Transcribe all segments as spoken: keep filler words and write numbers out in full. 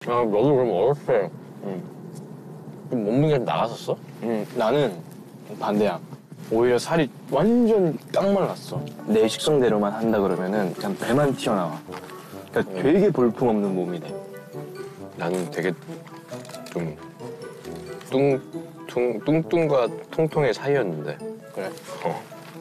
아, 너도 그럼 어렸을 때 응. 좀 몸무게가 나갔었어? 응, 나는 반대야. 오히려 살이 완전 깡 말랐어. 내 식성대로만 한다 그러면은 그냥 배만 튀어나와. 그러니까 응. 되게 볼품없는 몸이 돼. 나는 되게 좀 뚱, 뚱, 뚱뚱과 통통의 사이였는데. 그래? 어.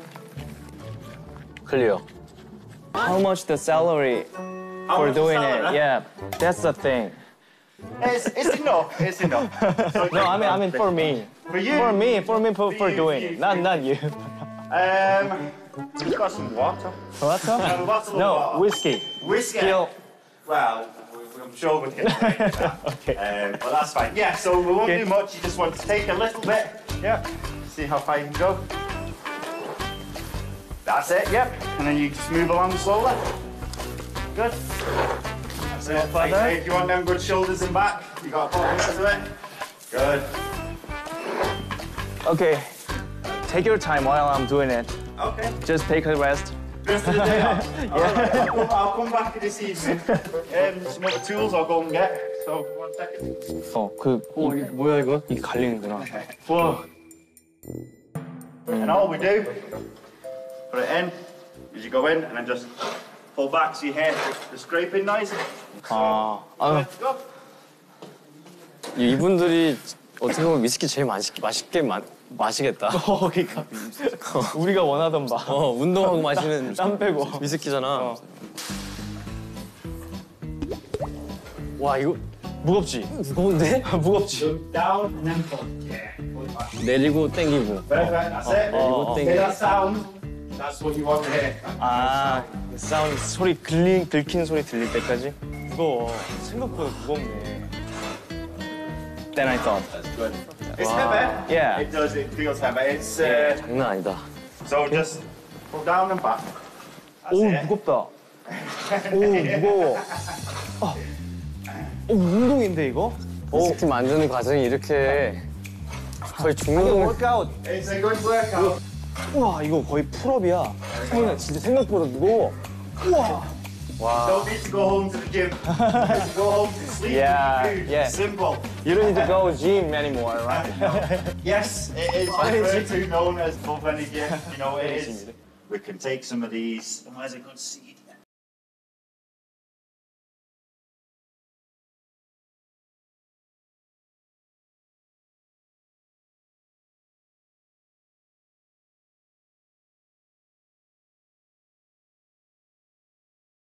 클리어. How much the salary for doing it? Yeah, that's the thing. It's, it's enough, it's enough. So No, I mean, I mean for me. For you? For me, for me, for, for you, doing you, it. Not, you. not you. Um, we've got some water. What? Um, lots of No, water. whiskey. Whiskey? Still. Well, I'm sure we can make that. Okay. Um, but that's fine. Yeah, so we won't Okay. do much. You just want to take a little bit. Yeah. See how far you can go. That's it, yep. And then you just move along slowly. Good. That's it. Like, hey, if you want them good shoulders and back, you got to put into it. Good. Okay. Take your time while I'm doing it. Okay. Just take a rest. Rest of the day off. Yeah. Right, I'll, come, I'll come back this evening. Um, some other tools I'll go and get. So, one second. 어, 그, 어, 이게 뭐야 이거? 이게 갈리는구나. Whoa. And all we do, put it in, is you go in and then just pull back so you hear the scraping noise. 아, 아, Go. 이분들이 어떻게 보면 위스키 제일 맛있게, 맛있게 마, 마시겠다. 어, 그러니까 우리가 원하던 바. 어, 운동하고 마시는 땀 빼고. 위스키잖아. 어. 와, 이거 무겁지? 무거운데? 무겁지? Down and then pull. Yeah. Pull it back. 내리고 땡기고. Perfect, that's it. 내리고 Hear 땡기고. that sound? That's what you want to hear. 아, 사운드 소리 들리, 들키는 소리 들릴 때까지? 무거워. 생각보다 무겁네. Then I thought. That's good. It's heavy. Yeah. It does, it feels heavy. It's, uh, 장난 아니다. so just pull down and back. That's 오, it. 무겁다. 오, 무거워. 아. 오, 운동인데 이거? 위스키 만드는 과정이 이렇게 거의 이거 죽는 워크아웃. It's a good workout. 우와, 이거 거의 풀업이야. 성훈아, 진짜 생각보다 무거워. 우와. Don't need to go home to the gym. You need to go home to sleep. Yeah, Food. yeah. Simple. You don't need to go gym anymore, right? Yes, it is referred to known as pub energy. You know, it is. We can take some of these. Where's a good seat?